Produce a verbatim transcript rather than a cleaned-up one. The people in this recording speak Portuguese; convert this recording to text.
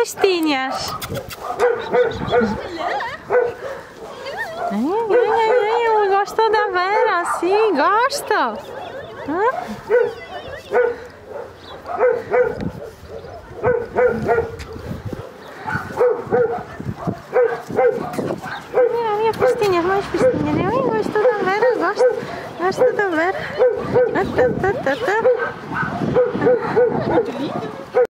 bestinhas. Ai, ai, ai, ai, gosta da Vera, sim, gosta. Hã?